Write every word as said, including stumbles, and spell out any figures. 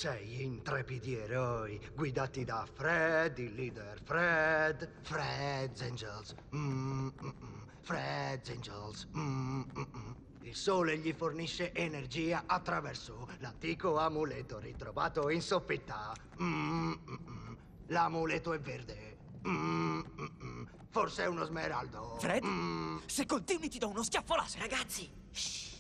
Sei intrepidi eroi, guidati da Fred, il leader Fred. Fred's Angels. Mm, mm, mm. Fred's Angels. Mm, mm, mm. Il sole gli fornisce energia attraverso l'antico amuleto ritrovato in soffitta. Mm, mm, mm. L'amuleto è verde. Mm, mm, mm. Forse è uno smeraldo. Fred? Mm. Se continui ti do uno schiaffo laser. Ragazzi, shh.